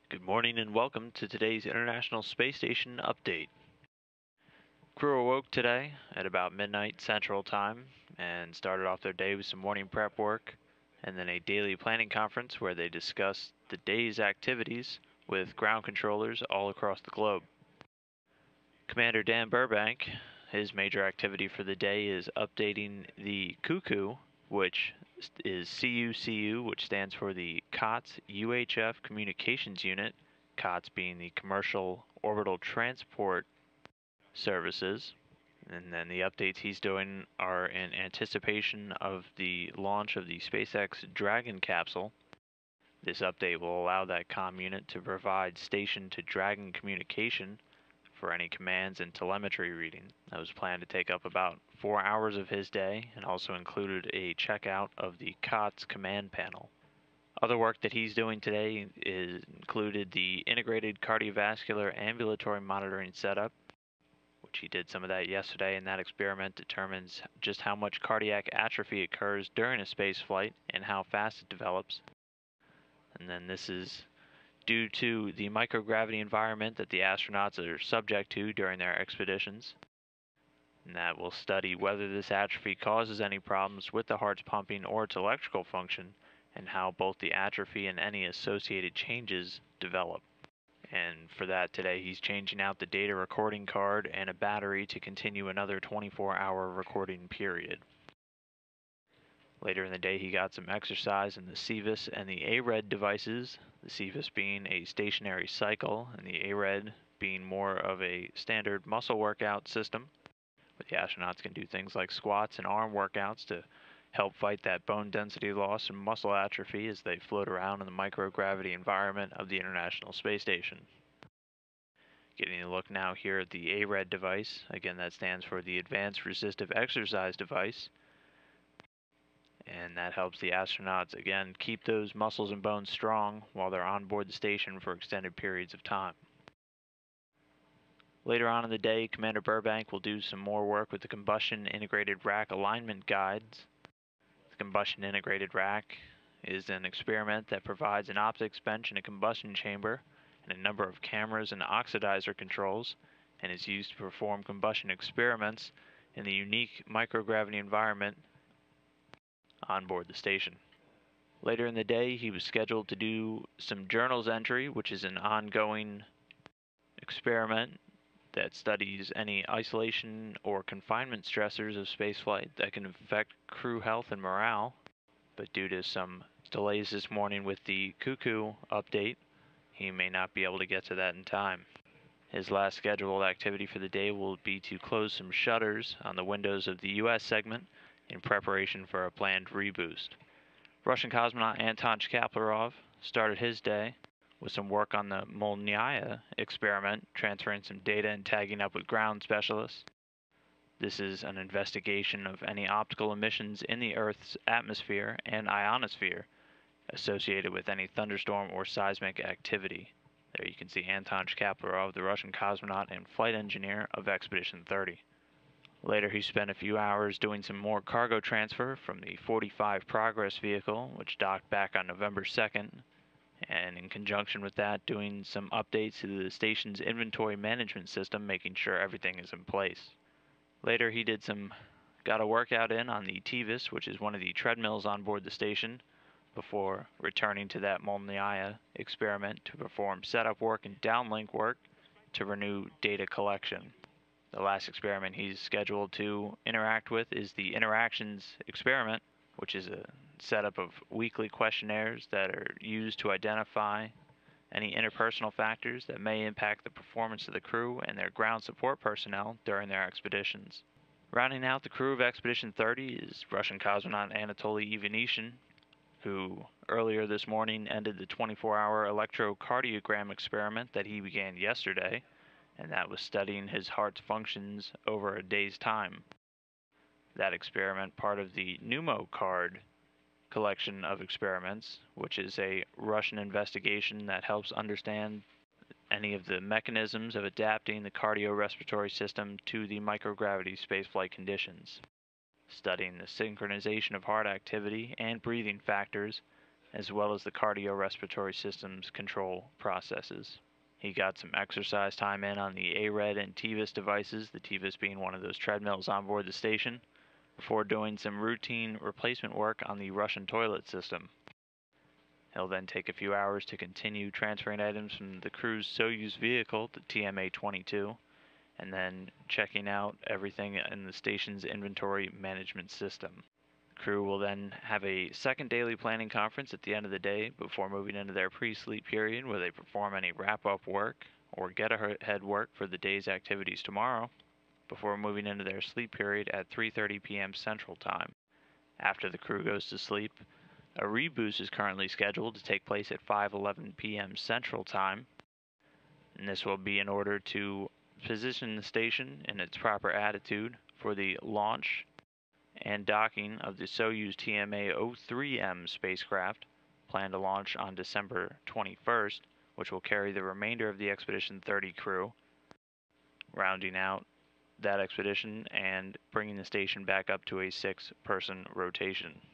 Good morning and welcome to today's International Space Station update. Crew awoke today at about midnight Central Time and started off their day with some morning prep work and then a daily planning conference where they discussed the day's activities with ground controllers all across the globe. Commander Dan Burbank, his major activity for the day is updating the Cuckoo, which is CUCU, which stands for the COTS UHF Communications Unit, COTS being the Commercial Orbital Transport Services. And then the updates he's doing are in anticipation of the launch of the SpaceX Dragon capsule. This update will allow that comm unit to provide station-to-Dragon communication for any commands and telemetry reading. That was planned to take up about 4 hours of his day and also included a checkout of the COTS command panel. Other work that he's doing today included the integrated cardiovascular ambulatory monitoring setup, which he did some of that yesterday, and that experiment determines just how much cardiac atrophy occurs during a space flight and how fast it develops. And then this is due to the microgravity environment that the astronauts are subject to during their expeditions. And that will study whether this atrophy causes any problems with the heart's pumping or its electrical function, and how both the atrophy and any associated changes develop. And for that today, he's changing out the data recording card and a battery to continue another 24-hour recording period. Later in the day, he got some exercise in the CVIS and the ARED devices, the CVIS being a stationary cycle and the ARED being more of a standard muscle workout system, where the astronauts can do things like squats and arm workouts to help fight that bone density loss and muscle atrophy as they float around in the microgravity environment of the International Space Station. Getting a look now here at the ARED device, again that stands for the Advanced Resistive Exercise Device, and that helps the astronauts again keep those muscles and bones strong while they're on board the station for extended periods of time. Later on in the day, Commander Burbank will do some more work with the Combustion Integrated Rack Alignment Guides. The Combustion Integrated Rack is an experiment that provides an optics bench in a combustion chamber and a number of cameras and oxidizer controls, and is used to perform combustion experiments in the unique microgravity environment on board the station. Later in the day, he was scheduled to do some journals entry, which is an ongoing experiment that studies any isolation or confinement stressors of spaceflight that can affect crew health and morale. But due to some delays this morning with the Cuckoo update, he may not be able to get to that in time. His last scheduled activity for the day will be to close some shutters on the windows of the US segment in preparation for a planned reboost. Russian cosmonaut Anton Shkaplerov started his day with some work on the Molniya experiment, transferring some data and tagging up with ground specialists. This is an investigation of any optical emissions in the Earth's atmosphere and ionosphere associated with any thunderstorm or seismic activity. There you can see Anton Shkaplerov, the Russian cosmonaut and flight engineer of Expedition 30. Later, he spent a few hours doing some more cargo transfer from the 45 Progress vehicle, which docked back on November 2nd, and in conjunction with that, doing some updates to the station's inventory management system, making sure everything is in place. Later, he got a workout in on the TVIS, which is one of the treadmills on board the station, before returning to that Molniya experiment to perform setup work and downlink work to renew data collection. The last experiment he's scheduled to interact with is the Interactions experiment, which is a setup of weekly questionnaires that are used to identify any interpersonal factors that may impact the performance of the crew and their ground support personnel during their expeditions. Rounding out the crew of Expedition 30 is Russian cosmonaut Anatoly Ivanishin, who earlier this morning ended the 24-hour electrocardiogram experiment that he began yesterday, and that was studying his heart's functions over a day's time. That experiment, part of the Pneumo card collection of experiments, which is a Russian investigation that helps understand any of the mechanisms of adapting the cardiorespiratory system to the microgravity spaceflight conditions, studying the synchronization of heart activity and breathing factors, as well as the cardiorespiratory system's control processes. He got some exercise time in on the ARED and TVIS devices, the TVIS being one of those treadmills on board the station, before doing some routine replacement work on the Russian toilet system. He'll then take a few hours to continue transferring items from the crew's Soyuz vehicle to TMA-22, and then checking out everything in the station's inventory management system. The crew will then have a second daily planning conference at the end of the day before moving into their pre-sleep period, where they perform any wrap-up work or get-ahead work for the day's activities tomorrow, before moving into their sleep period at 3:30 p.m. Central Time. After the crew goes to sleep, a reboost is currently scheduled to take place at 5:11 p.m. Central Time, and this will be in order to position the station in its proper attitude for the launch and docking of the Soyuz TMA-03M spacecraft, planned to launch on December 21st, which will carry the remainder of the Expedition 30 crew, rounding out that expedition and bringing the station back up to a 6-person rotation.